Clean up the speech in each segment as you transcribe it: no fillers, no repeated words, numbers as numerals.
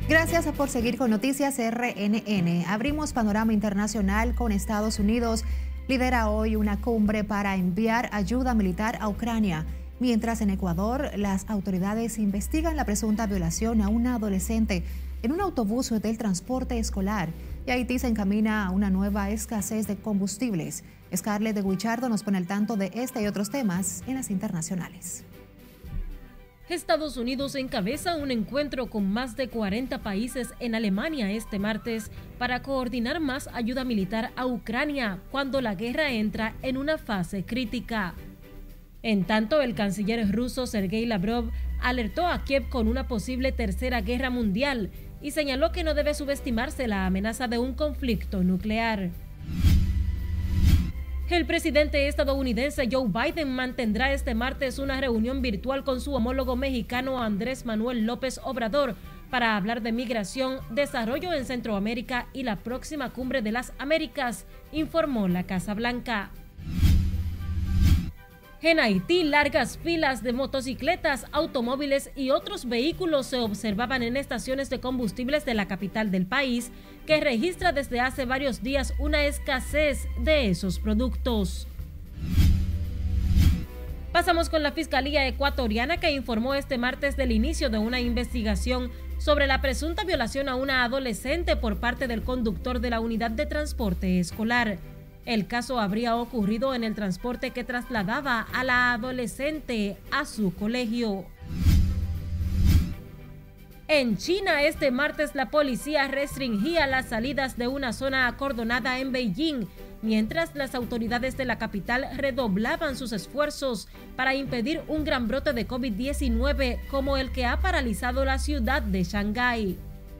Gracias por seguir con Noticias RNN. Abrimos panorama internacional con Estados Unidos. Lidera hoy una cumbre para enviar ayuda militar a Ucrania. Mientras en Ecuador, las autoridades investigan la presunta violación a una adolescente en un autobús del transporte escolar. Y Haití se encamina a una nueva escasez de combustibles. Scarlett de Guichardo nos pone al tanto de este y otros temas en las internacionales. Estados Unidos encabeza un encuentro con más de 40 países en Alemania este martes para coordinar más ayuda militar a Ucrania cuando la guerra entra en una fase crítica. En tanto, el canciller ruso Sergei Lavrov alertó a Kiev con una posible tercera guerra mundial y señaló que no debe subestimarse la amenaza de un conflicto nuclear. El presidente estadounidense Joe Biden mantendrá este martes una reunión virtual con su homólogo mexicano Andrés Manuel López Obrador para hablar de migración, desarrollo en Centroamérica y la próxima cumbre de las Américas, informó la Casa Blanca. En Haití, largas filas de motocicletas, automóviles y otros vehículos se observaban en estaciones de combustibles de la capital del país, que registra desde hace varios días una escasez de esos productos. Pasamos con la Fiscalía Ecuatoriana, que informó este martes del inicio de una investigación sobre la presunta violación a una adolescente por parte del conductor de la unidad de transporte escolar. El caso habría ocurrido en el transporte que trasladaba a la adolescente a su colegio. En China, este martes la policía restringía las salidas de una zona acordonada en Beijing, mientras las autoridades de la capital redoblaban sus esfuerzos para impedir un gran brote de COVID-19 como el que ha paralizado la ciudad de Shanghái.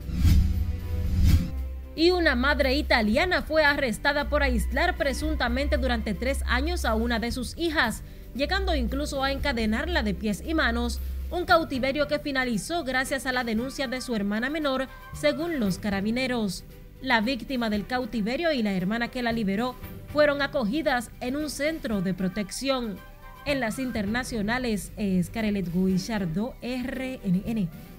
Y una madre italiana fue arrestada por aislar presuntamente durante 3 años a una de sus hijas, llegando incluso a encadenarla de pies y manos, un cautiverio que finalizó gracias a la denuncia de su hermana menor, según los carabineros. La víctima del cautiverio y la hermana que la liberó fueron acogidas en un centro de protección. En las internacionales, Scarlett Guichardo, RNN.